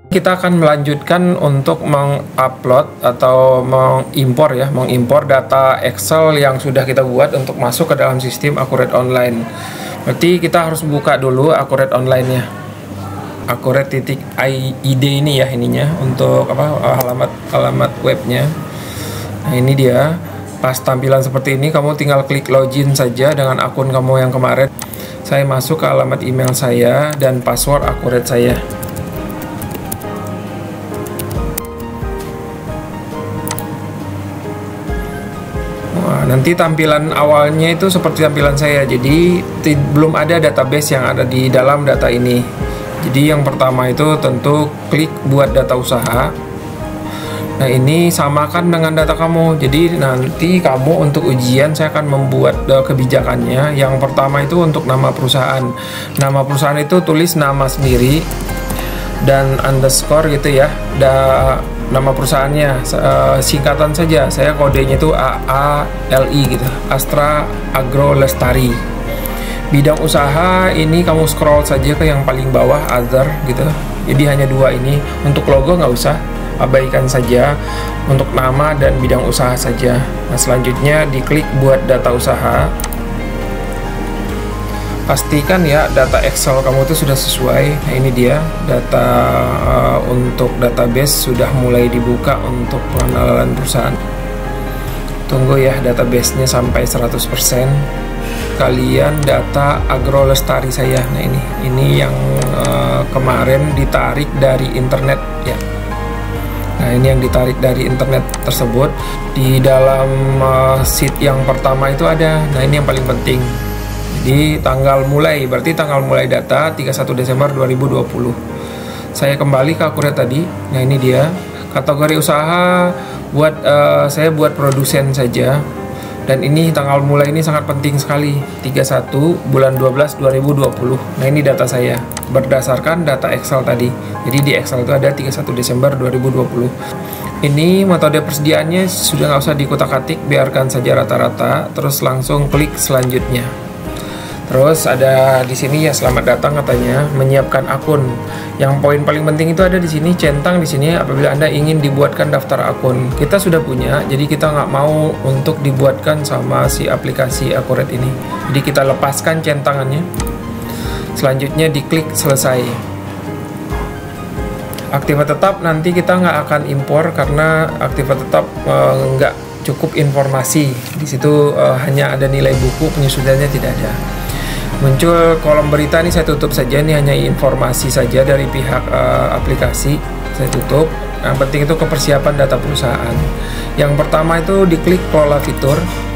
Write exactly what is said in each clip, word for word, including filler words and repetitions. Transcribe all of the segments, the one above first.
Kita akan melanjutkan untuk mengupload atau mengimpor ya, mengimpor data Excel yang sudah kita buat untuk masuk ke dalam sistem Accurate Online. Berarti kita harus buka dulu Accurate Online-nya. Accurate titik I D ini ya ininya untuk apa alamat alamat webnya. Nah, ini dia. Pas tampilan seperti ini kamu tinggal klik login saja dengan akun kamu yang kemarin. Saya masuk ke alamat email saya dan password Accurate saya. Nanti tampilan awalnya itu seperti tampilan saya, jadi belum ada database yang ada di dalam data ini. Jadi yang pertama itu tentu klik buat data usaha. Nah ini samakan dengan data kamu, jadi nanti kamu untuk ujian saya akan membuat kebijakannya. Yang pertama itu untuk nama perusahaan. Nama perusahaan itu tulis nama sendiri dan underscore gitu ya. Da nama perusahaannya uh, singkatan saja, saya kodenya itu A A L I gitu, Astra Agro Lestari. Bidang usaha ini kamu scroll saja ke yang paling bawah, other gitu, jadi hanya dua ini. Untuk logo nggak usah, abaikan saja, untuk nama dan bidang usaha saja. Nah selanjutnya diklik buat data usaha. Pastikan ya data Excel kamu itu sudah sesuai. Nah ini dia data uh, untuk database sudah mulai dibuka untuk pengenalan perusahaan. Tunggu ya database-nya sampai seratus persen. Kalian data Agro Lestari saya. Nah ini ini yang uh, kemarin ditarik dari internet ya. Nah ini yang ditarik dari internet tersebut. Di dalam uh, sheet yang pertama itu ada. Nah ini yang paling penting. Jadi tanggal mulai, berarti tanggal mulai data tiga puluh satu Desember dua ribu dua puluh. Saya kembali ke Accurate tadi. Nah ini dia kategori usaha buat uh, saya buat produsen saja. Dan ini tanggal mulai ini sangat penting sekali, tiga puluh satu bulan dua belas dua ribu dua puluh. Nah ini data saya berdasarkan data Excel tadi. Jadi di Excel itu ada tiga puluh satu Desember dua ribu dua puluh. Ini metode persediaannya sudah nggak usah dikutak-atik, biarkan saja rata-rata. Terus langsung klik selanjutnya. Terus ada di sini ya selamat datang katanya, menyiapkan akun. Yang poin paling penting itu ada di sini, centang di sini apabila Anda ingin dibuatkan daftar akun. Kita sudah punya, jadi kita nggak mau untuk dibuatkan sama si aplikasi Accurate ini. Jadi kita lepaskan centangannya. Selanjutnya diklik selesai. Aktiva tetap nanti kita nggak akan impor karena aktiva tetap eh, nggak cukup informasi. Di situ eh, hanya ada nilai buku, penyusunannya tidak ada. Muncul kolom berita ini saya tutup saja, ini hanya informasi saja dari pihak uh, aplikasi, saya tutup. Yang penting itu kepersiapan data perusahaan. Yang pertama itu diklik kelola fitur.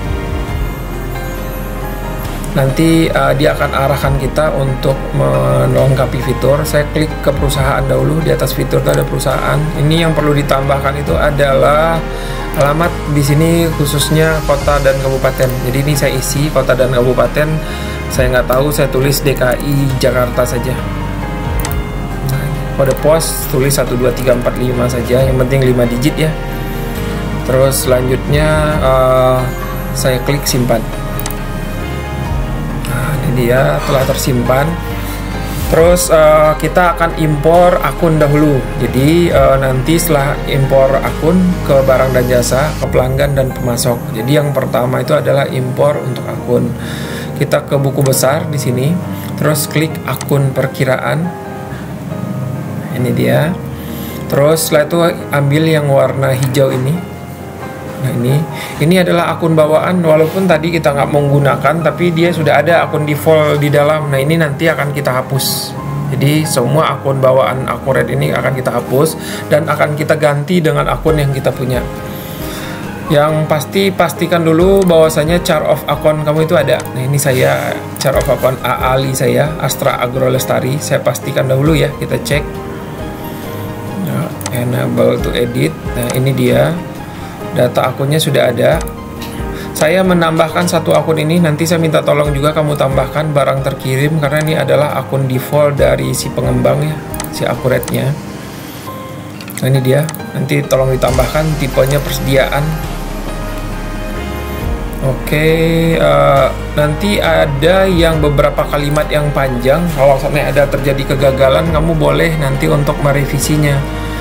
Nanti uh, dia akan arahkan kita untuk melengkapi fitur. Saya klik ke perusahaan dahulu, di atas fitur itu ada perusahaan. Ini yang perlu ditambahkan itu adalah alamat di sini khususnya kota dan kabupaten. Jadi ini saya isi kota dan kabupaten. Saya nggak tahu, saya tulis D K I Jakarta saja. Nah, kode pos tulis satu dua tiga empat lima saja, yang penting lima digit ya. Terus selanjutnya uh, saya klik simpan. Nah, ini dia telah tersimpan. Terus uh, kita akan impor akun dahulu. Jadi uh, nanti setelah impor akun ke barang dan jasa, ke pelanggan dan pemasok. Jadi yang pertama itu adalah impor untuk akun. Kita ke buku besar di sini, terus klik akun perkiraan. Ini dia. Terus setelah itu ambil yang warna hijau ini. Nah ini, ini adalah akun bawaan. Walaupun tadi kita nggak menggunakan, tapi dia sudah ada akun default di dalam. Nah ini nanti akan kita hapus. Jadi semua akun bawaan Accurate ini akan kita hapus dan akan kita ganti dengan akun yang kita punya. Yang pasti pastikan dulu bahwasanya chart of account kamu itu ada. Nah ini saya chart of account A A L I saya, Astra Agro Lestari. Saya pastikan dahulu ya, kita cek. Nah, enable to edit. Nah ini dia, data akunnya sudah ada. Saya menambahkan satu akun ini, nanti saya minta tolong juga kamu tambahkan barang terkirim karena ini adalah akun default dari si pengembang ya, si Accurate-nya. Nah ini dia, nanti tolong ditambahkan tipenya persediaan. Oke, uh, nanti ada yang beberapa kalimat yang panjang. Kalau sampai ada terjadi kegagalan, kamu boleh nanti untuk merevisinya.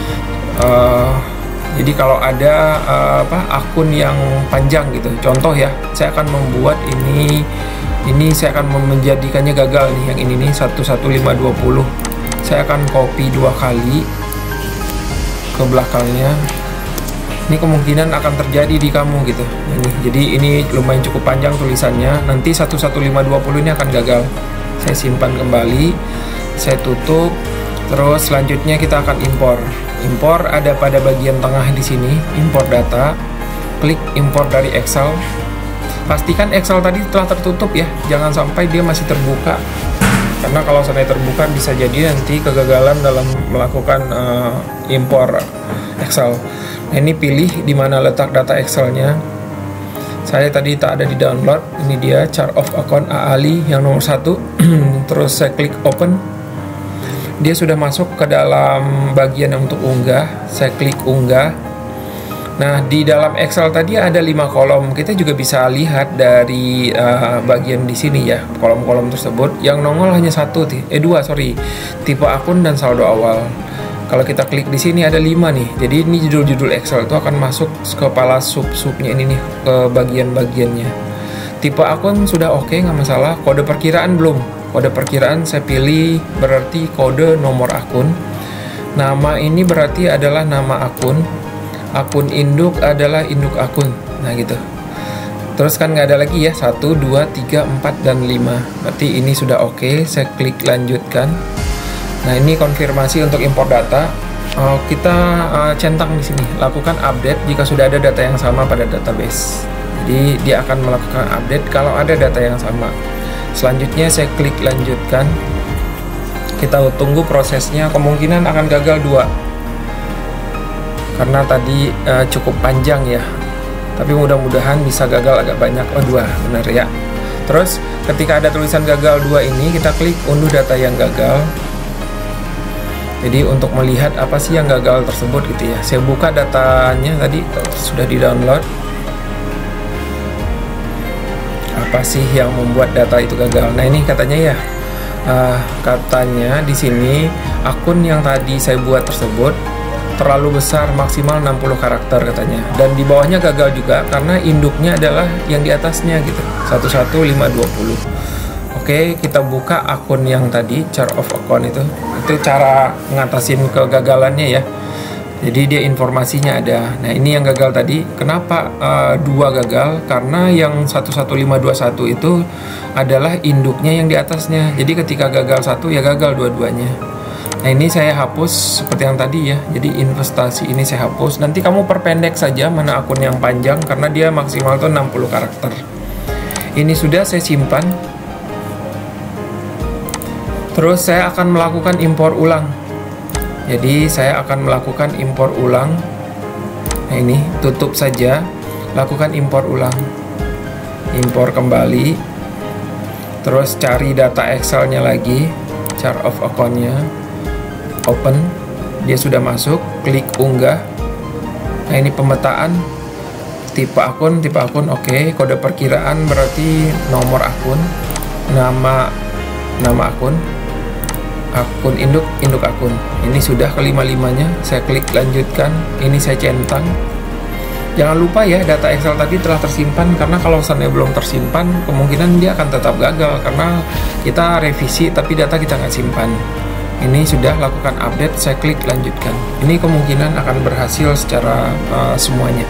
Uh, jadi kalau ada uh, apa akun yang panjang gitu, contoh ya, saya akan membuat ini, ini saya akan menjadikannya gagal nih. Yang ini nih satu satu lima dua nol. Saya akan copy dua kali ke belakangnya. Ini kemungkinan akan terjadi di kamu gitu. Ini, jadi ini lumayan cukup panjang tulisannya. Nanti satu satu lima dua nol ini akan gagal. Saya simpan kembali, saya tutup. Terus selanjutnya kita akan impor. Impor ada pada bagian tengah di sini. Impor data. Klik impor dari Excel. Pastikan Excel tadi telah tertutup ya. Jangan sampai dia masih terbuka. Karena kalau sampai terbuka bisa jadi nanti kegagalan dalam melakukan uh, impor Excel. Nah, ini pilih di mana letak data Excelnya. Saya tadi tak ada di download. Ini dia chart of account A A L I yang nomor satu. Terus saya klik open. Dia sudah masuk ke dalam bagian yang untuk unggah. Saya klik unggah. Nah, di dalam Excel tadi ada lima kolom. Kita juga bisa lihat dari uh, bagian di sini ya, kolom-kolom tersebut. Yang nongol hanya satu, eh dua sorry, tipe akun dan saldo awal. Kalau kita klik di sini ada lima nih. Jadi ini judul-judul Excel itu akan masuk ke kepala sub-subnya ini nih, ke bagian-bagiannya. Tipe akun sudah oke, nggak masalah. Kode perkiraan belum. Kode perkiraan saya pilih berarti kode nomor akun. Nama ini berarti adalah nama akun. Akun induk adalah induk akun. Nah gitu. Terus kan nggak ada lagi ya, satu, dua, tiga, empat, dan lima. Berarti ini sudah oke. Saya klik lanjutkan. Nah, ini konfirmasi untuk impor data. Uh, kita uh, centang di sini, lakukan update jika sudah ada data yang sama pada database. Jadi dia akan melakukan update kalau ada data yang sama. Selanjutnya saya klik lanjutkan. Kita tunggu prosesnya. Kemungkinan akan gagal dua, karena tadi uh, cukup panjang ya. Tapi mudah-mudahan bisa gagal agak banyak. Oh dua, benar ya. Terus ketika ada tulisan gagal dua ini, kita klik unduh data yang gagal. Jadi untuk melihat apa sih yang gagal tersebut gitu ya. Saya buka datanya tadi sudah di-download. Apa sih yang membuat data itu gagal? Nah, ini katanya ya. Uh, katanya di sini akun yang tadi saya buat tersebut terlalu besar, maksimal enam puluh karakter katanya. Dan di bawahnya gagal juga karena induknya adalah yang di atasnya gitu. satu satu lima dua nol. Oke, kita buka akun yang tadi, chart of account itu. Itu cara ngatasin kegagalannya ya. Jadi dia informasinya ada. Nah, ini yang gagal tadi. Kenapa uh, dua gagal? Karena yang satu satu lima dua satu itu adalah induknya yang di atasnya. Jadi ketika gagal satu ya gagal dua-duanya. Nah, ini saya hapus seperti yang tadi ya. Jadi investasi ini saya hapus. Nanti kamu perpendek saja mana akun yang panjang karena dia maksimal tuh enam puluh karakter. Ini sudah saya simpan. Terus saya akan melakukan impor ulang. Jadi saya akan melakukan impor ulang. Nah, ini tutup saja. Lakukan impor ulang. Impor kembali. Terus cari data Excelnya lagi, chart of account-nya. Open. Dia sudah masuk. Klik unggah. Nah, ini pemetaan. Tipe akun, tipe akun oke. Okay. Kode perkiraan berarti nomor akun. Nama nama akun. Akun induk, induk akun. Ini sudah kelima-limanya. Saya klik lanjutkan. Ini saya centang. Jangan lupa ya, data Excel tadi telah tersimpan. Karena kalau seandainya belum tersimpan, kemungkinan dia akan tetap gagal. Karena kita revisi, tapi data kita nggak simpan. Ini sudah lakukan update. Saya klik lanjutkan. Ini kemungkinan akan berhasil secara uh, semuanya.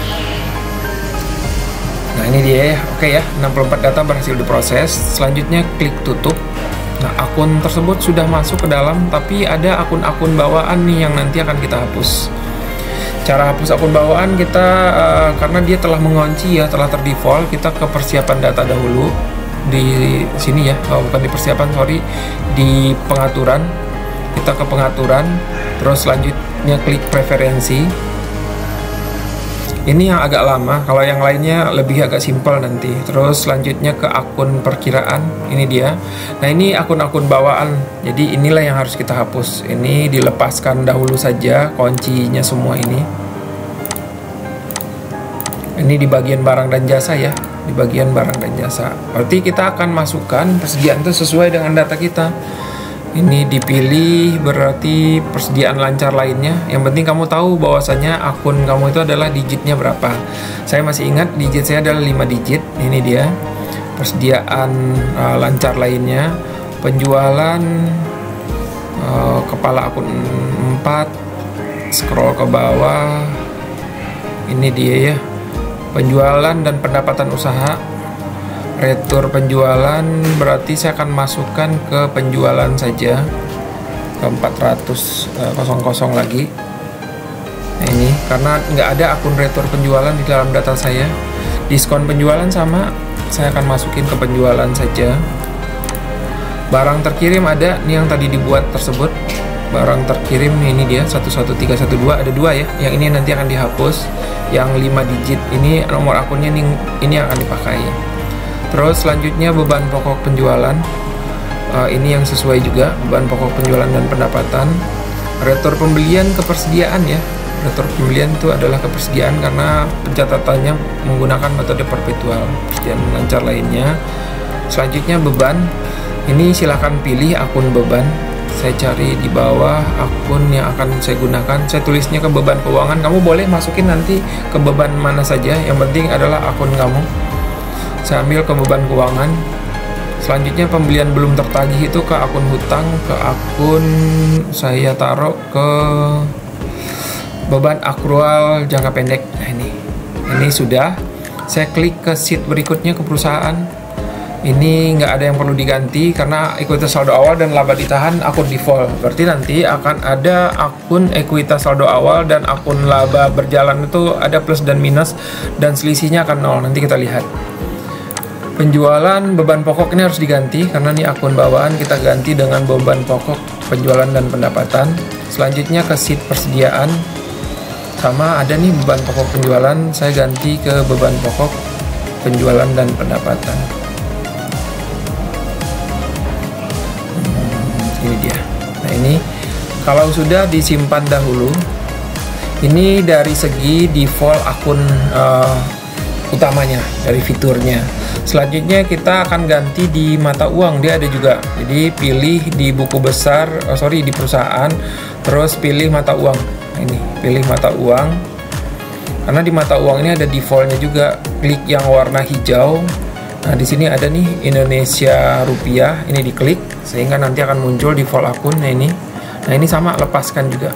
Nah, ini dia ya. Oke ya, enam puluh empat data berhasil diproses. Selanjutnya klik tutup. Nah, akun tersebut sudah masuk ke dalam, tapi ada akun-akun bawaan nih yang nanti akan kita hapus. Cara hapus akun bawaan kita, uh, karena dia telah mengunci ya, telah terdefault, kita ke persiapan data dahulu. Di sini ya, oh, bukan di persiapan, sorry, di pengaturan. Kita ke pengaturan, terus selanjutnya klik preferensi. Ini yang agak lama, kalau yang lainnya lebih agak simpel nanti. Terus selanjutnya ke akun perkiraan, ini dia. Nah, ini akun-akun bawaan, jadi inilah yang harus kita hapus. Ini dilepaskan dahulu saja kuncinya semua ini. Ini di bagian barang dan jasa ya. di bagian barang dan jasa. Berarti kita akan masukkan persediaan itu sesuai dengan data kita. Ini dipilih berarti persediaan lancar lainnya. Yang penting kamu tahu bahwasanya akun kamu itu adalah digitnya berapa. Saya masih ingat digit saya adalah lima digit. Ini dia persediaan uh, lancar lainnya. Penjualan uh, kepala akun empat, scroll ke bawah. Ini dia ya. Penjualan dan pendapatan usaha. Retur penjualan berarti saya akan masukkan ke penjualan saja, ke empat ratus lagi. Nah ini karena nggak ada akun retur penjualan di dalam data saya. Diskon penjualan sama, saya akan masukin ke penjualan saja. Barang terkirim ada nih yang tadi dibuat tersebut. Barang terkirim ini dia satu satu tiga satu dua, ada dua ya. Yang ini nanti akan dihapus. Yang lima digit ini nomor akunnya ini, ini yang akan dipakai. Terus selanjutnya beban pokok penjualan, uh, ini yang sesuai juga, beban pokok penjualan dan pendapatan. Retur pembelian kepersediaan ya, retur pembelian itu adalah kepersediaan karena pencatatannya menggunakan metode perpetual. Persediaan lancar lainnya. Selanjutnya beban, ini silahkan pilih akun beban. Saya cari di bawah akun yang akan saya gunakan. Saya tulisnya ke beban keuangan. Kamu boleh masukin nanti ke beban mana saja, yang penting adalah akun kamu. Saya ambil ke beban keuangan. Selanjutnya pembelian belum tertagih itu ke akun hutang, ke akun saya taruh ke beban akrual jangka pendek. Nah ini, ini sudah. Saya klik ke sheet berikutnya ke perusahaan. Ini nggak ada yang perlu diganti karena ekuitas saldo awal dan laba ditahan akun default. Berarti nanti akan ada akun ekuitas saldo awal dan akun laba berjalan itu ada plus dan minus dan selisihnya akan nol. Nanti kita lihat. Penjualan beban pokok ini harus diganti karena ini akun bawaan, kita ganti dengan beban pokok penjualan dan pendapatan. Selanjutnya ke sheet persediaan, sama ada nih beban pokok penjualan, saya ganti ke beban pokok penjualan dan pendapatan. Hmm, ini dia. Nah ini kalau sudah disimpan dahulu, ini dari segi default akun uh, utamanya, dari fiturnya. Selanjutnya kita akan ganti di mata uang, dia ada juga. Jadi pilih di buku besar, oh sorry di perusahaan, terus pilih mata uang. Ini pilih mata uang. Karena di mata uang ini ada defaultnya juga. Klik yang warna hijau. Nah di sini ada nih Indonesia rupiah. Ini diklik sehingga nanti akan muncul default akun. Nah ini, nah ini sama, lepaskan juga.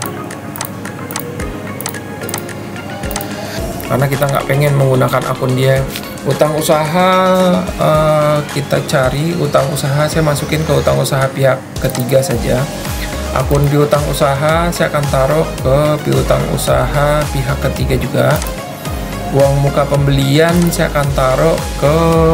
Karena kita nggak pengen menggunakan akun dia. Utang usaha uh, kita cari utang usaha, saya masukin ke utang usaha pihak ketiga saja. Akun piutang usaha saya akan taruh ke piutang usaha pihak ketiga juga. Uang muka pembelian saya akan taruh ke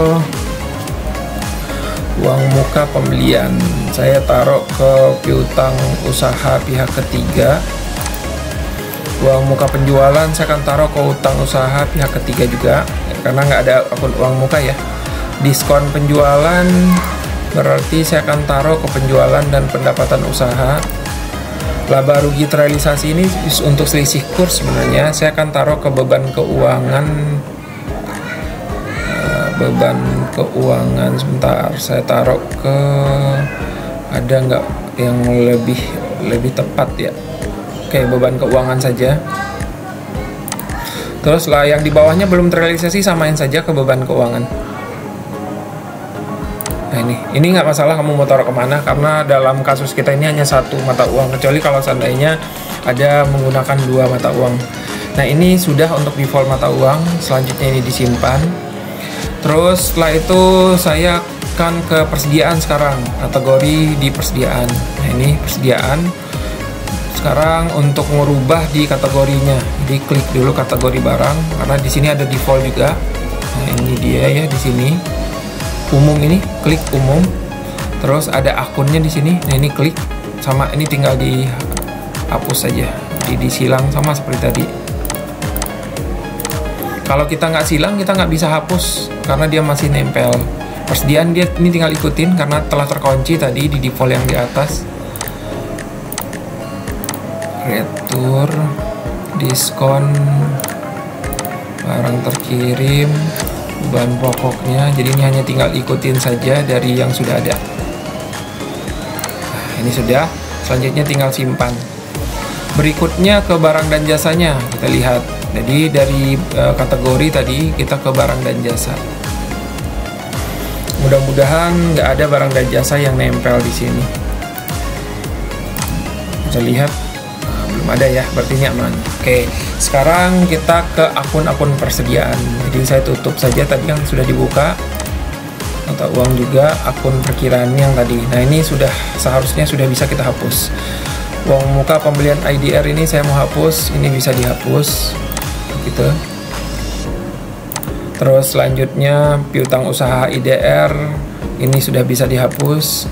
uang muka pembelian saya taruh ke piutang usaha pihak ketiga. Uang muka penjualan saya akan taruh ke utang usaha pihak ketiga juga, karena nggak ada akun uang muka ya. Diskon penjualan berarti saya akan taruh ke penjualan dan pendapatan usaha. Laba rugi terrealisasi ini untuk selisih kurs, sebenarnya saya akan taruh ke beban keuangan. uh, beban keuangan sebentar, saya taruh ke, ada nggak yang lebih lebih tepat ya. Oke, beban keuangan saja. Terus lah yang di bawahnya belum terrealisasi, samain saja ke beban keuangan. Nah ini, ini nggak masalah kamu mau taruh kemana, karena dalam kasus kita ini hanya satu mata uang, kecuali kalau seandainya ada menggunakan dua mata uang. Nah ini sudah untuk default mata uang. Selanjutnya ini disimpan. Terus setelah itu saya akan ke persediaan sekarang, kategori di persediaan. Nah ini persediaan. Sekarang untuk merubah di kategorinya, jadi klik dulu kategori barang karena di sini ada default juga. Nah ini dia ya, di sini umum, ini klik umum. Terus ada akunnya di sini. Nah ini klik, sama ini tinggal dihapus saja, jadi disilang sama seperti tadi. Kalau kita nggak silang, kita nggak bisa hapus karena dia masih nempel. Persediaan dia ini tinggal ikutin karena telah terkunci tadi di default yang di atas. Retur, diskon, barang terkirim, bahan pokoknya. Jadi ini hanya tinggal ikutin saja dari yang sudah ada. Nah, ini sudah. Selanjutnya tinggal simpan. Berikutnya ke barang dan jasanya, kita lihat. Jadi dari e, kategori tadi kita ke barang dan jasa. Mudah-mudahan nggak ada barang dan jasa yang nempel di sini. Kita lihat, nah, belum ada ya, berarti ini aman. Oke, sekarang kita ke akun-akun persediaan. Jadi saya tutup saja tadi yang sudah dibuka. Mata uang juga, akun perkiraan yang tadi. Nah ini sudah seharusnya sudah bisa kita hapus. Uang muka pembelian I D R ini saya mau hapus, ini bisa dihapus gitu. Terus selanjutnya piutang usaha I D R ini sudah bisa dihapus.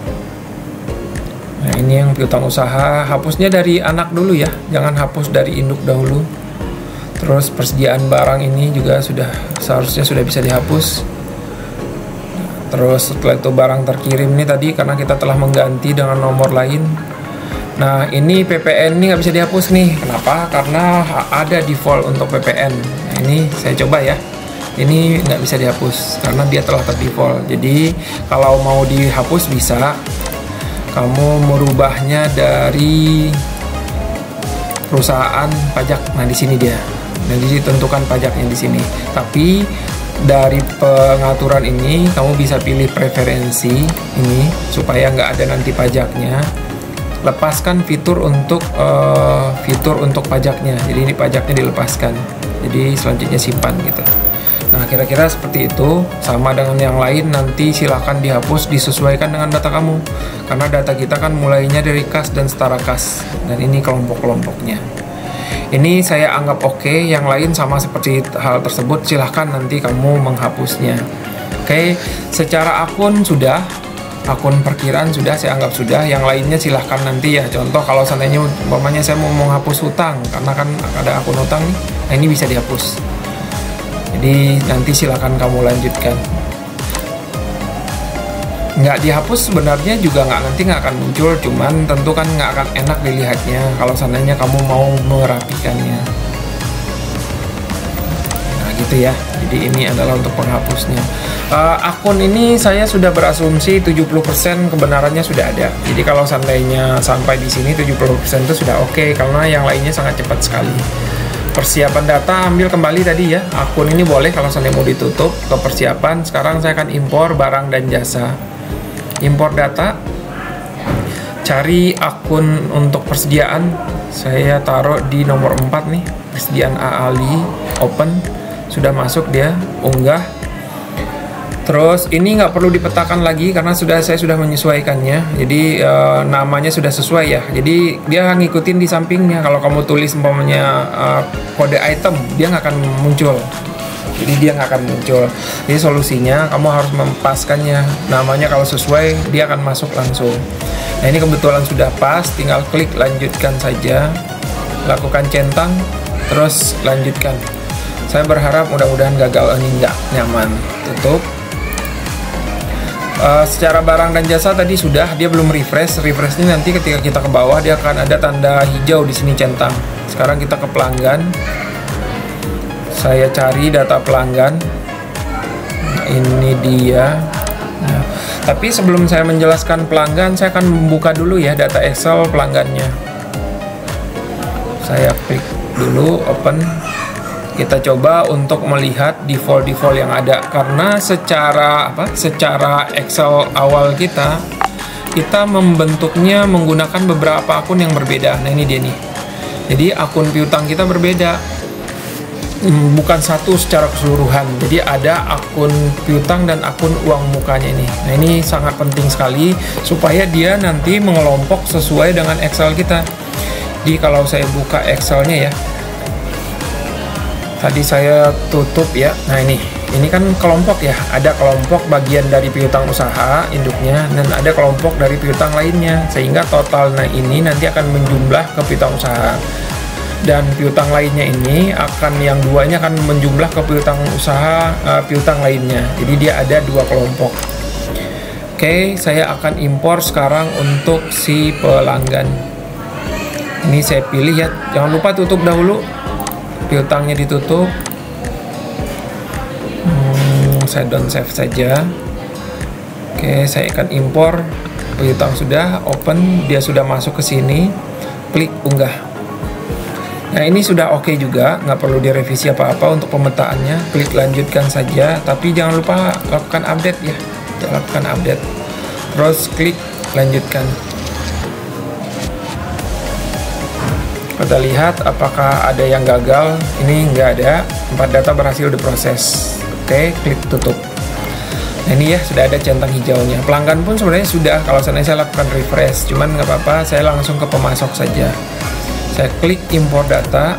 Nah ini yang piutang usaha, hapusnya dari anak dulu ya, jangan hapus dari induk dahulu. Terus persediaan barang ini juga sudah seharusnya sudah bisa dihapus. Terus setelah itu barang terkirim ini tadi karena kita telah mengganti dengan nomor lain. Nah ini P P N ini nggak bisa dihapus nih. Kenapa? Karena ada default untuk P P N. Nah, ini saya coba ya. Ini nggak bisa dihapus karena dia telah terdefault. Jadi kalau mau dihapus bisa. Kamu merubahnya dari perusahaan pajak. Nah di sini dia. Jadi ditentukan pajaknya di sini. Tapi dari pengaturan ini kamu bisa pilih preferensi ini supaya nggak ada nanti pajaknya. Lepaskan fitur untuk uh, fitur untuk pajaknya. Jadi ini pajaknya dilepaskan. Jadi selanjutnya simpan gitu. Nah kira-kira seperti itu. Sama dengan yang lain, nanti silahkan dihapus disesuaikan dengan data kamu. Karena data kita kan mulainya dari kas dan setara kas. Dan ini kelompok-kelompoknya. Ini saya anggap oke. Okay. Yang lain sama seperti hal tersebut, silahkan nanti kamu menghapusnya. Oke, okay. Secara akun sudah. Akun perkiraan sudah, saya anggap sudah. Yang lainnya silahkan nanti ya. Contoh kalau seandainya umpamanya saya mau menghapus hutang karena kan ada akun hutang nih, nah ini bisa dihapus. Jadi nanti silahkan kamu lanjutkan. Nggak dihapus sebenarnya juga nggak, nanti nggak akan muncul, cuman tentu kan nggak akan enak dilihatnya kalau seandainya kamu mau merapikannya. Nah gitu ya. Jadi ini adalah untuk penghapusnya. Uh, akun ini saya sudah berasumsi tujuh puluh persen kebenarannya sudah ada. Jadi kalau seandainya sampai di sini tujuh puluh persen itu sudah oke, okay, karena yang lainnya sangat cepat sekali. Persiapan data ambil kembali tadi ya. Akun ini boleh kalau seandainya mau ditutup ke persiapan. Sekarang saya akan impor barang dan jasa. Impor data. Cari akun untuk persediaan. Saya taruh di nomor empat nih. Persediaan A Ali, open. Sudah masuk dia, unggah. Terus ini nggak perlu dipetakan lagi karena sudah saya sudah menyesuaikannya. Jadi e, namanya sudah sesuai ya. Jadi dia ngikutin di sampingnya. Kalau kamu tulis umpamanya e, kode item, dia nggak akan muncul. Jadi dia nggak akan muncul. Jadi solusinya kamu harus mempaskannya. Namanya kalau sesuai dia akan masuk langsung. Nah ini kebetulan sudah pas. Tinggal klik lanjutkan saja. Lakukan centang. Terus lanjutkan. Saya berharap mudah-mudahan gagal ini nggak nyaman. Tutup. Uh, secara barang dan jasa tadi sudah, dia belum refresh. Refresh ini nanti ketika kita ke bawah dia akan ada tanda hijau di sini centang. Sekarang kita ke pelanggan. Saya cari data pelanggan. Nah, ini dia. Nah, tapi sebelum saya menjelaskan pelanggan, saya akan membuka dulu ya data Excel pelanggannya. Saya klik dulu open. Kita coba untuk melihat default-default yang ada, karena secara apa? Secara Excel awal kita kita membentuknya menggunakan beberapa akun yang berbeda. Nah, ini dia nih. Jadi akun piutang kita berbeda. Bukan satu secara keseluruhan. Jadi ada akun piutang dan akun uang mukanya ini. Nah, ini sangat penting sekali supaya dia nanti mengelompok sesuai dengan Excel kita. Jadi kalau saya buka Excel-nya ya. Tadi saya tutup ya. Nah ini, ini kan kelompok ya. Ada kelompok bagian dari piutang usaha induknya dan ada kelompok dari piutang lainnya. Sehingga total nah ini nanti akan menjumlah ke piutang usaha. Dan piutang lainnya ini akan yang duanya akan menjumlah ke piutang usaha uh, piutang lainnya. Jadi dia ada dua kelompok. Oke, saya akan impor sekarang untuk si pelanggan. Ini saya pilih ya. Jangan lupa tutup dahulu. Piutangnya ditutup. hmm, saya don't save saja. Oke, saya akan impor piutang sudah, open, dia sudah masuk ke sini, klik unggah. Nah ini sudah oke juga, nggak perlu direvisi apa-apa untuk pemetaannya. Klik lanjutkan saja, tapi jangan lupa lakukan update ya, lakukan update. Terus klik lanjutkan. Kita lihat apakah ada yang gagal. Ini nggak ada, empat data berhasil diproses. Oke, klik tutup. Nah ini ya sudah ada centang hijaunya. Pelanggan pun sebenarnya sudah, kalau seandainya saya lakukan refresh, cuman nggak apa-apa, saya langsung ke pemasok saja. Saya klik impor data,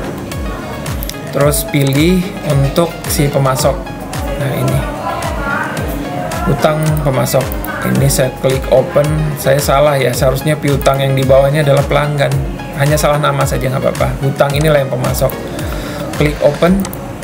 terus pilih untuk si pemasok. Nah ini utang pemasok, ini saya klik open. Saya salah ya, seharusnya piutang yang di bawahnya adalah pelanggan, hanya salah nama saja, nggak apa-apa. Utang inilah yang pemasok. Klik open.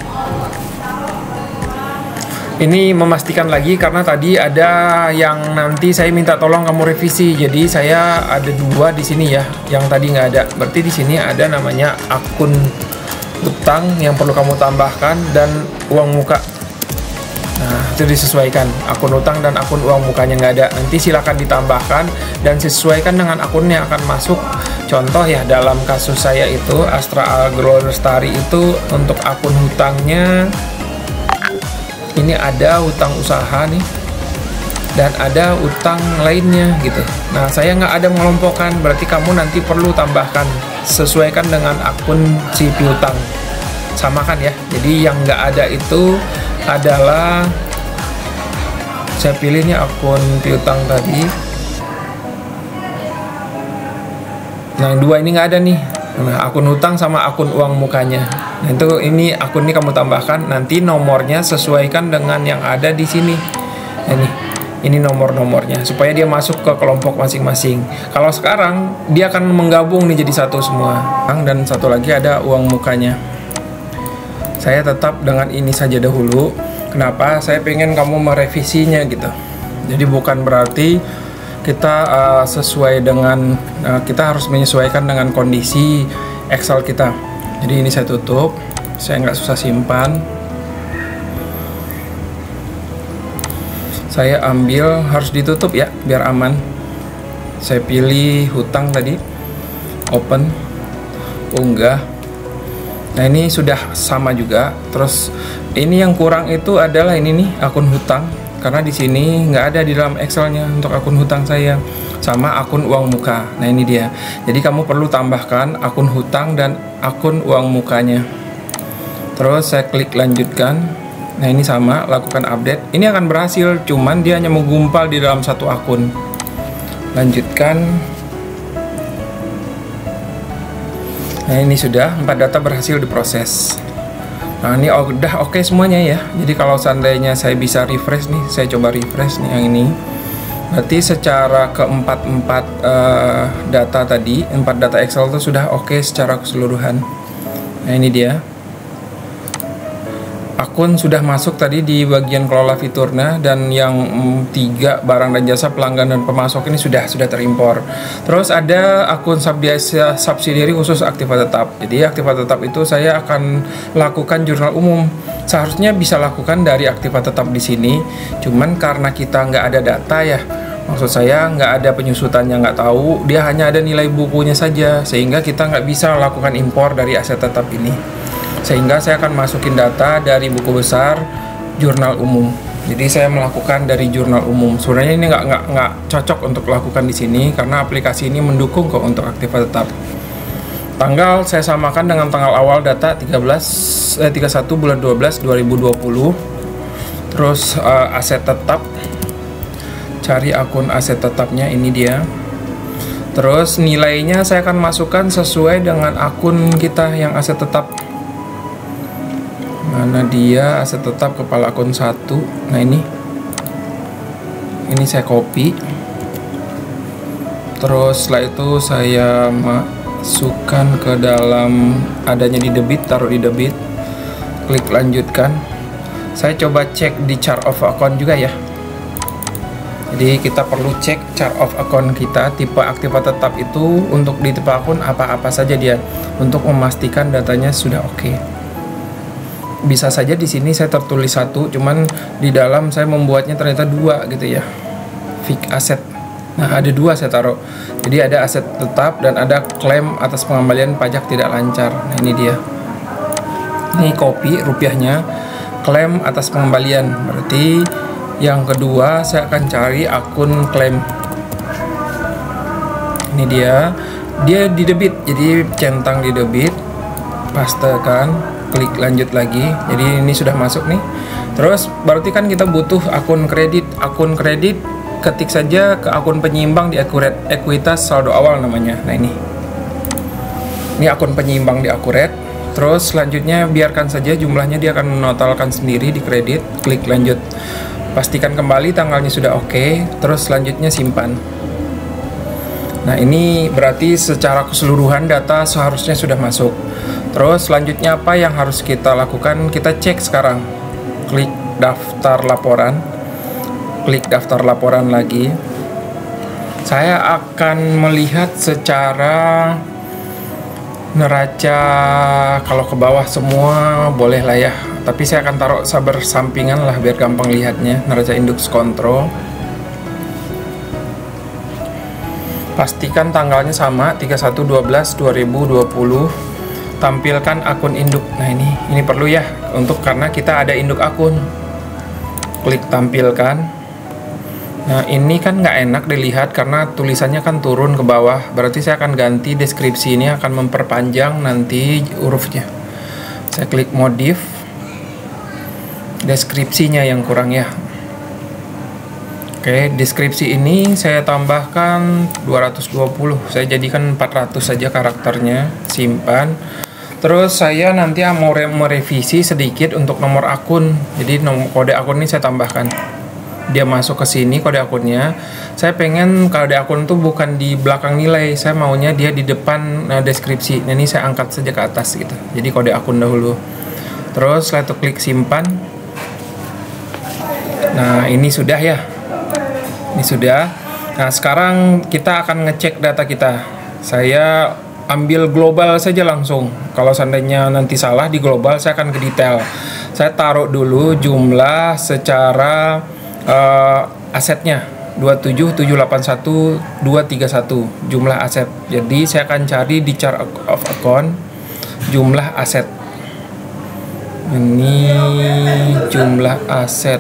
Ini memastikan lagi karena tadi ada yang nanti saya minta tolong kamu revisi. Jadi saya ada dua di sini ya, yang tadi nggak ada. Berarti di sini ada namanya akun utang yang perlu kamu tambahkan dan uang muka. Nah itu disesuaikan, akun utang dan akun uang mukanya nggak ada. Nanti silakan ditambahkan dan sesuaikan dengan akun yang akan masuk. Contoh ya, dalam kasus saya itu Astra Agro Lestari itu untuk akun hutangnya ini ada utang usaha nih dan ada utang lainnya gitu. Nah saya nggak ada mengelompokkan, berarti kamu nanti perlu tambahkan, sesuaikan dengan akun si piutang, samakan ya. Jadi yang nggak ada itu adalah, saya pilihnya akun piutang tadi. Nah dua ini nggak ada nih. Nah, akun hutang sama akun uang mukanya. Nah, itu ini akun ini kamu tambahkan, nanti nomornya sesuaikan dengan yang ada di sini. Nah, ini ini nomor-nomornya supaya dia masuk ke kelompok masing-masing. Kalau sekarang dia akan menggabung nih jadi satu semua. Dan satu lagi ada uang mukanya. Saya tetap dengan ini saja dahulu. Kenapa? Saya pengen kamu merevisinya gitu. Jadi bukan berarti kita uh, sesuai dengan uh, kita harus menyesuaikan dengan kondisi Excel kita. Jadi ini saya tutup, saya nggak susah simpan. Saya ambil, harus ditutup ya biar aman. Saya pilih hutang tadi, open, unggah. Nah ini sudah sama juga. Terus ini yang kurang itu adalah ini nih, akun hutang. Karena di sini nggak ada di dalam Excelnya untuk akun hutang saya, sama akun uang muka. Nah ini dia. Jadi kamu perlu tambahkan akun hutang dan akun uang mukanya. Terus saya klik lanjutkan. Nah ini sama, lakukan update. Ini akan berhasil, cuman dia hanya menggumpal di dalam satu akun. Lanjutkan. Nah ini sudah, empat data berhasil diproses. Nah ini udah oke okay semuanya ya. Jadi kalau seandainya saya bisa refresh nih, saya coba refresh nih yang ini. Berarti secara keempat-empat uh, data tadi, empat data Excel itu sudah oke okay secara keseluruhan. Nah ini dia. Akun sudah masuk tadi di bagian kelola fiturnya, dan yang mm, tiga barang dan jasa pelanggan dan pemasok ini sudah sudah terimpor. Terus ada akun subsidiary khusus aktiva tetap. Jadi aktiva tetap itu saya akan lakukan jurnal umum. Seharusnya bisa lakukan dari aktiva tetap di sini, cuman karena kita nggak ada data ya. Maksud saya nggak ada penyusutannya, nggak tahu, dia hanya ada nilai bukunya saja, sehingga kita nggak bisa lakukan impor dari aset tetap ini. Sehingga saya akan masukin data dari buku besar jurnal umum. Jadi saya melakukan dari jurnal umum. Sebenarnya ini nggak nggak nggak cocok untuk lakukan di sini karena aplikasi ini mendukung kok untuk aktiva tetap. Tanggal saya samakan dengan tanggal awal data tiga belas eh, tiga puluh satu bulan dua belas dua ribu dua puluh. Terus uh, aset tetap. Cari akun aset tetapnya, ini dia. Terus nilainya saya akan masukkan sesuai dengan akun kita yang aset tetap. Mana dia, aset tetap kepala akun satu. Nah ini ini saya copy. Terus setelah itu saya masukkan ke dalam, adanya di debit, taruh di debit. Klik lanjutkan. Saya coba cek di chart of account juga ya. Jadi kita perlu cek chart of account kita, tipe aktiva tetap itu untuk di tipe akun apa-apa saja dia, untuk memastikan datanya sudah oke. Okay. bisa saja di sini saya tertulis satu, cuman di dalam saya membuatnya ternyata dua gitu ya. Fixed asset. Nah, ada dua saya taruh. Jadi ada aset tetap dan ada klaim atas pengembalian pajak tidak lancar. Nah, ini dia. Ini kopi rupiahnya, klaim atas pengembalian. Berarti yang kedua saya akan cari akun klaim. Ini dia. Dia di debit. Jadi centang di debit. Pastekan, klik lanjut lagi. Jadi ini sudah masuk nih. Terus berarti kan kita butuh akun kredit. Akun kredit ketik saja ke akun penyimbang di Akuret, ekuitas saldo awal namanya. Nah, ini ini akun penyimbang di Akuret. Terus selanjutnya biarkan saja jumlahnya, dia akan menotalkan sendiri di kredit. Klik lanjut, pastikan kembali tanggalnya sudah oke. Terus selanjutnya simpan. Nah, ini berarti secara keseluruhan data seharusnya sudah masuk. Terus selanjutnya apa yang harus kita lakukan? Kita cek sekarang. Klik daftar laporan. Klik daftar laporan lagi. Saya akan melihat secara neraca, kalau ke bawah semua boleh lah ya, tapi saya akan taruh saber sampingan lah biar gampang lihatnya. Neraca indeks kontrol, pastikan tanggalnya sama tiga puluh satu dua belas dua ribu dua puluh. Tampilkan akun induk. Nah, ini ini perlu ya, untuk karena kita ada induk akun. Klik tampilkan. Nah, ini kan nggak enak dilihat karena tulisannya kan turun ke bawah. Berarti saya akan ganti deskripsi, ini akan memperpanjang nanti hurufnya. Saya klik modif. Deskripsinya yang kurang ya. Oke, deskripsi ini saya tambahkan dua ratus dua puluh. Saya jadikan empat ratus saja karakternya. Simpan. Terus saya nanti mau merevisi sedikit untuk nomor akun. Jadi nomor kode akun ini saya tambahkan. Dia masuk ke sini kode akunnya. Saya pengen kode akun tuh bukan di belakang nilai, saya maunya dia di depan uh, deskripsi. Nah, ini saya angkat saja ke atas gitu. Jadi kode akun dahulu. Terus setelah itu klik simpan. Nah, ini sudah ya. Ini sudah. Nah, sekarang kita akan ngecek data kita. Saya ambil global saja langsung. Kalau seandainya nanti salah di global, saya akan ke detail. Saya taruh dulu jumlah secara Uh, asetnya dua tujuh tujuh delapan satu dua tiga satu jumlah aset. Jadi saya akan cari di chart of account jumlah aset. Ini jumlah aset.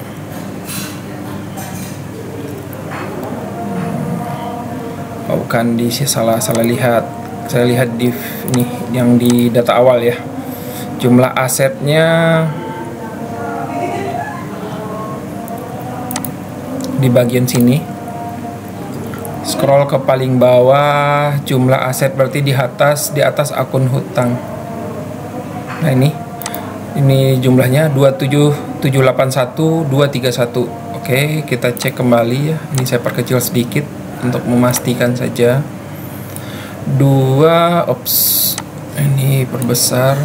Oh, bukan, di salah salah lihat. Saya lihat di nih yang di data awal ya. Jumlah asetnya di bagian sini, scroll ke paling bawah, jumlah aset berarti di atas di atas akun hutang. Nah, ini ini jumlahnya dua tujuh tujuh delapan satu dua tiga satu. Oke, kita cek kembali ya. Ini saya perkecil sedikit untuk memastikan saja. Dua, ops, ini perbesar.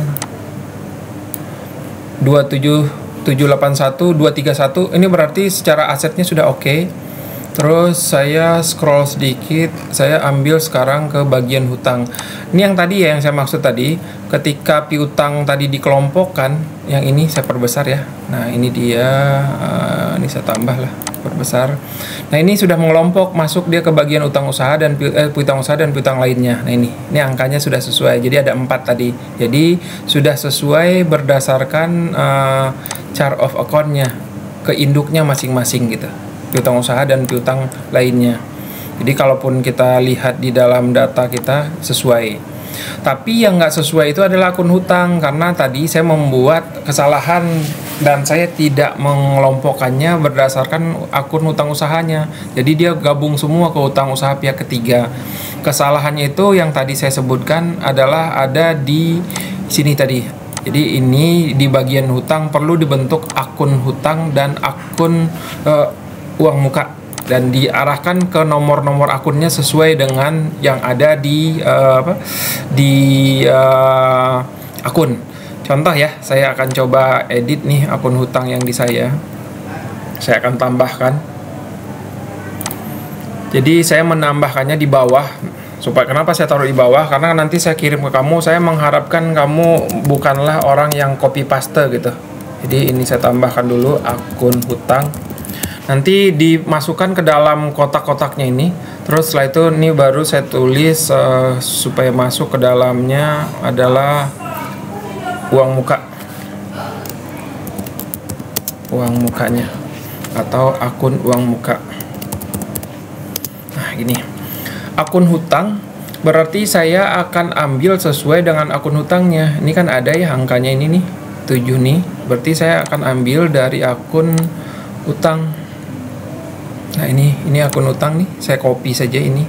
dua tujuh tujuh delapan satu dua tiga satu, ini berarti secara asetnya sudah oke. Okay. Terus saya scroll sedikit, saya ambil sekarang ke bagian hutang. Ini yang tadi ya, yang saya maksud tadi, ketika piutang tadi dikelompokkan, yang ini saya perbesar ya. Nah, ini dia, uh, ini saya tambah lah, perbesar. Nah, ini sudah mengelompok, masuk dia ke bagian utang usaha dan eh, piutang usaha dan piutang lainnya. Nah, ini, ini angkanya sudah sesuai. Jadi ada empat tadi. Jadi sudah sesuai berdasarkan uh, chart of account-nya ke induknya masing-masing gitu. Piutang usaha dan piutang lainnya. Jadi kalaupun kita lihat di dalam data kita sesuai. Tapi yang nggak sesuai itu adalah akun hutang, karena tadi saya membuat kesalahan dan saya tidak mengelompokkannya berdasarkan akun hutang usahanya. Jadi dia gabung semua ke hutang usaha pihak ketiga. Kesalahannya itu yang tadi saya sebutkan adalah ada di sini tadi. Jadi ini di bagian hutang perlu dibentuk akun hutang dan akun uh, uang muka, dan diarahkan ke nomor-nomor akunnya sesuai dengan yang ada di uh, apa di uh, akun. Contoh ya, saya akan coba edit nih akun hutang yang di saya. Saya akan tambahkan. Jadi saya menambahkannya di bawah. Supaya kenapa saya taruh di bawah? Karena nanti saya kirim ke kamu, saya mengharapkan kamu bukanlah orang yang copy paste gitu. Jadi ini saya tambahkan dulu akun hutang. Nanti dimasukkan ke dalam kotak-kotaknya ini. Terus setelah itu ini baru saya tulis uh, supaya masuk ke dalamnya adalah uang muka. Uang mukanya atau akun uang muka. Nah, gini. Akun hutang berarti saya akan ambil sesuai dengan akun hutangnya. Ini kan ada ya angkanya ini nih, tujuh nih. Berarti saya akan ambil dari akun hutang. Nah, ini ini akun hutang nih. Saya copy saja ini.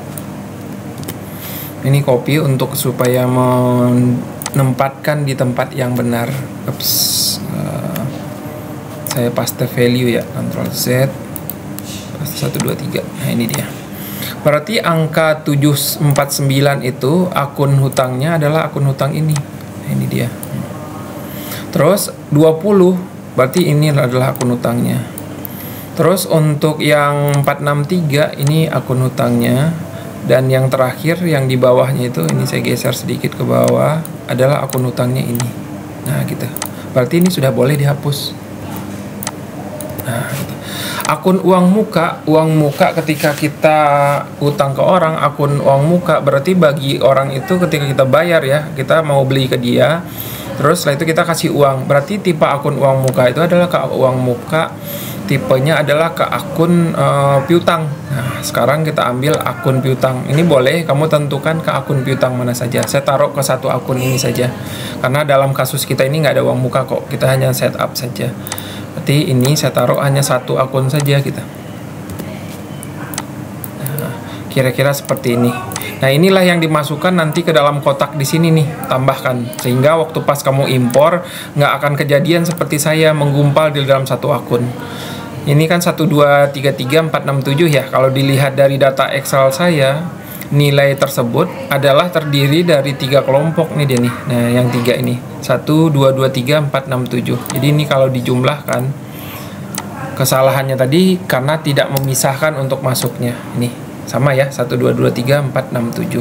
Ini copy untuk supaya menempatkan di tempat yang benar. Ups. Uh, saya paste value ya, Ctrl Z. Paste satu dua tiga. Nah, ini dia. Berarti angka tujuh empat sembilan itu akun hutangnya adalah akun hutang ini. Nah, ini dia. Terus dua puluh berarti ini adalah akun hutangnya. Terus untuk yang empat enam tiga ini akun hutangnya. Dan yang terakhir yang di bawahnya itu, ini saya geser sedikit ke bawah, adalah akun hutangnya ini. Nah, gitu. Berarti ini sudah boleh dihapus. Nah, gitu. Akun uang muka, uang muka ketika kita utang ke orang, akun uang muka berarti bagi orang itu ketika kita bayar ya, kita mau beli ke dia, terus setelah itu kita kasih uang. Berarti tipe akun uang muka itu adalah ke uang muka, tipenya adalah ke akun uh, piutang. Nah, sekarang kita ambil akun piutang. Ini boleh kamu tentukan ke akun piutang mana saja. Saya taruh ke satu akun ini saja, karena dalam kasus kita ini nggak ada uang muka kok, kita hanya setup saja. Berarti ini saya taruh hanya satu akun saja kita. Nah, kira-kira seperti ini. Nah, inilah yang dimasukkan nanti ke dalam kotak di sini nih, tambahkan. Sehingga waktu pas kamu impor, nggak akan kejadian seperti saya menggumpal di dalam satu akun. Ini kan satu, dua, tiga, tiga, empat, enam, tujuh ya. Kalau dilihat dari data Excel saya, nilai tersebut adalah terdiri dari tiga kelompok nih dia nih. Nah, yang tiga ini satu, dua, dua, tiga, empat, enam, tujuh. Jadi ini kalau dijumlahkan, kesalahannya tadi karena tidak memisahkan untuk masuknya. Ini sama ya, satu, dua, dua, tiga, empat, enam, tujuh.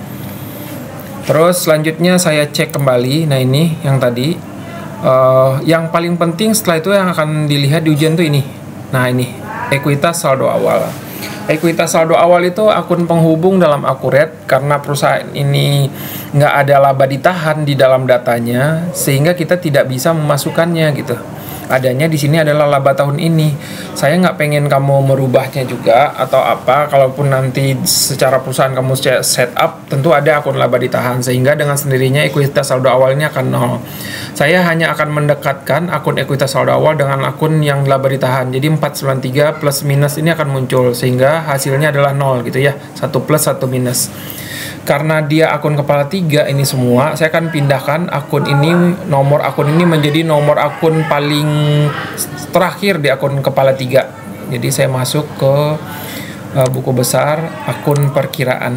Terus selanjutnya saya cek kembali. Nah, ini yang tadi uh, yang paling penting setelah itu yang akan dilihat di ujian tuh ini. Nah, ini ekuitas saldo awal. Ekuitas saldo awal itu akun penghubung dalam Akuret, karena perusahaan ini nggak ada laba ditahan di dalam datanya, sehingga kita tidak bisa memasukkannya gitu. Adanya di sini adalah laba tahun ini. Saya nggak pengen kamu merubahnya juga atau apa. Kalaupun nanti secara perusahaan kamu set up, tentu ada akun laba ditahan, sehingga dengan sendirinya ekuitas saldo awalnya akan nol. Saya hanya akan mendekatkan akun ekuitas saldo awal dengan akun yang laba ditahan. Jadi empat sembilan tiga plus minus ini akan muncul, sehingga hasilnya adalah nol gitu ya. Satu plus, satu minus. Karena dia akun kepala tiga ini semua, saya akan pindahkan akun ini, nomor akun ini menjadi nomor akun paling terakhir di akun kepala tiga. Jadi saya masuk ke uh, buku besar akun perkiraan.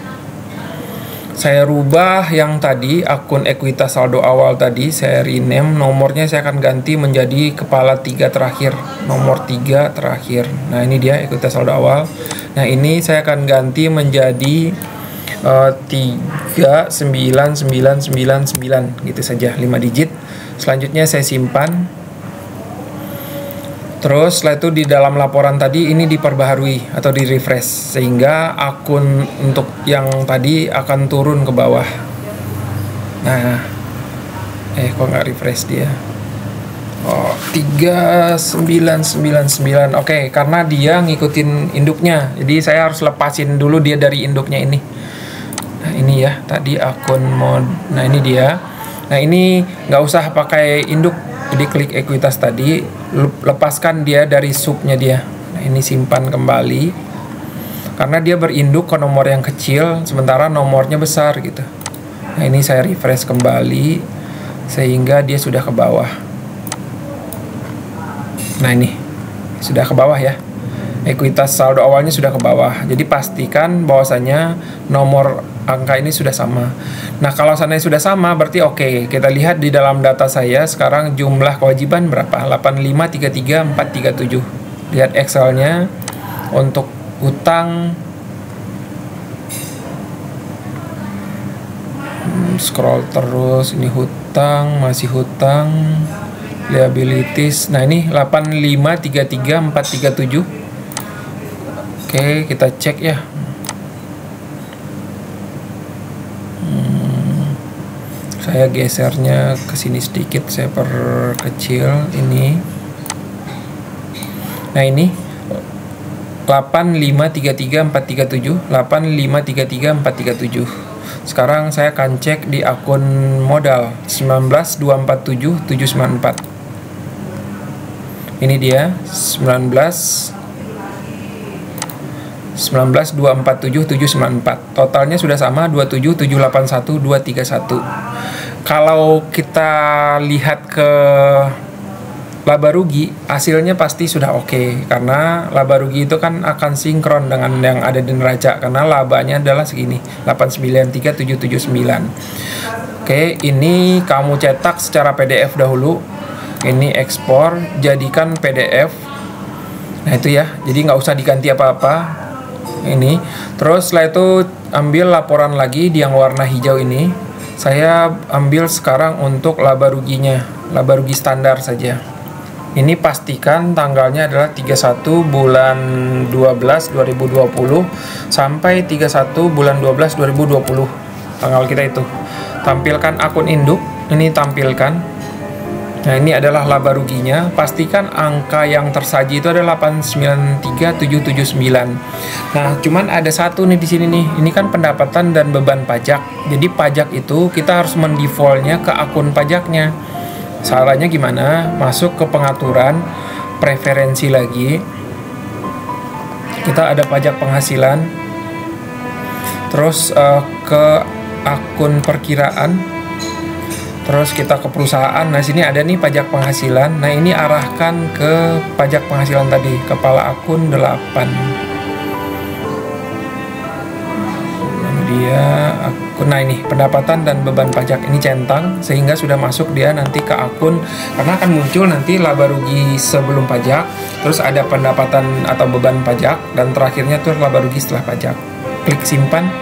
Saya rubah yang tadi akun ekuitas saldo awal tadi, saya rename, nomornya saya akan ganti menjadi kepala tiga terakhir, nomor tiga terakhir. Nah, ini dia ekuitas saldo awal. Nah, ini saya akan ganti menjadi Uh, tiga sembilan sembilan sembilan sembilan gitu saja, lima digit. Selanjutnya saya simpan. Terus setelah itu di dalam laporan tadi ini diperbaharui atau di refresh, sehingga akun untuk yang tadi akan turun ke bawah. Nah, eh kok nggak refresh dia? Oh, tiga sembilan sembilan sembilan. Oke, karena dia ngikutin induknya, jadi saya harus lepasin dulu dia dari induknya ini. Nah, ini ya tadi akun mod. Nah, ini dia. Nah, ini nggak usah pakai induk, jadi klik ekuitas tadi, lepaskan dia dari subnya dia. Nah, ini simpan kembali karena dia berinduk ke nomor yang kecil, sementara nomornya besar gitu. Nah, ini saya refresh kembali sehingga dia sudah ke bawah. Nah, ini sudah ke bawah ya. Ekuitas saldo awalnya sudah ke bawah. Jadi pastikan bahwasanya nomor angka ini sudah sama. Nah, kalau seandainya sudah sama berarti oke. Okay. Kita lihat di dalam data saya sekarang jumlah kewajiban berapa? delapan lima tiga tiga empat tiga tujuh. Lihat Excelnya untuk utang scroll terus, ini hutang, masih hutang, liabilities. Nah ini delapan lima tiga tiga empat tiga tujuh. Oke, kita cek ya. Hmm, saya gesernya ke sini sedikit, saya perkecil ini. Nah ini delapan lima tiga tiga empat tiga tujuh, delapan lima tiga tiga empat tiga tujuh. Sekarang saya akan cek di akun modal sembilan belas dua empat tujuh tujuh sembilan empat. Ini dia sembilan belas sembilan belas dua empat tujuh tujuh sembilan empat. Totalnya sudah sama dua tujuh tujuh delapan satu dua tiga satu. Kalau kita lihat ke laba rugi, hasilnya pasti sudah oke okay, karena laba rugi itu kan akan sinkron dengan yang ada di neraca karena labanya adalah segini delapan sembilan tiga tujuh tujuh sembilan. Oke, ini kamu cetak secara P D F dahulu. Ini ekspor, jadikan P D F. Nah itu ya, jadi nggak usah diganti apa-apa. Ini, terus setelah itu ambil laporan lagi di yang warna hijau ini. Saya ambil sekarang untuk laba ruginya, laba rugi standar saja. Ini pastikan tanggalnya adalah tiga puluh satu bulan dua belas dua ribu dua puluh sampai tiga puluh satu bulan dua belas dua ribu dua puluh. Tanggal kita itu. Tampilkan akun induk, ini tampilkan. Nah, ini adalah laba ruginya. Pastikan angka yang tersaji itu adalah delapan sembilan tiga tujuh tujuh sembilan. Nah, cuman ada satu nih di sini nih. Ini kan pendapatan dan beban pajak. Jadi pajak itu kita harus mendefaultnya ke akun pajaknya. Salahnya gimana? Masuk ke pengaturan, preferensi lagi. Kita ada pajak penghasilan. Terus uh, ke akun perkiraan. Terus kita ke perusahaan. Nah, sini ada nih pajak penghasilan. Nah, ini arahkan ke pajak penghasilan tadi, kepala akun delapan. Dia akun, nah ini pendapatan dan beban pajak ini centang sehingga sudah masuk dia nanti ke akun karena akan muncul nanti laba rugi sebelum pajak, terus ada pendapatan atau beban pajak dan terakhirnya tuh laba rugi setelah pajak. Klik simpan.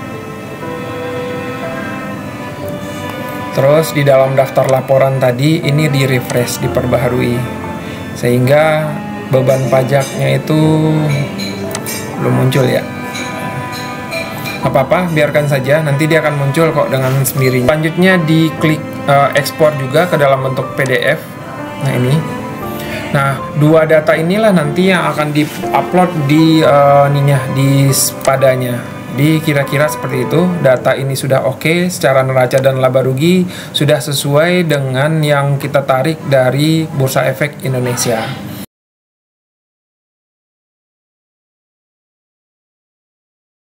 Terus di dalam daftar laporan tadi ini di refresh, diperbaharui sehingga beban pajaknya itu belum muncul ya. Apa-apa, biarkan saja, nanti dia akan muncul kok dengan sendirinya. Selanjutnya diklik uh, ekspor juga ke dalam bentuk P D F. Nah ini, nah dua data inilah nanti yang akan di-upload di uh, ininya, di padanya. Di kira-kira seperti itu, data ini sudah oke okay, secara neraca dan laba rugi sudah sesuai dengan yang kita tarik dari Bursa Efek Indonesia.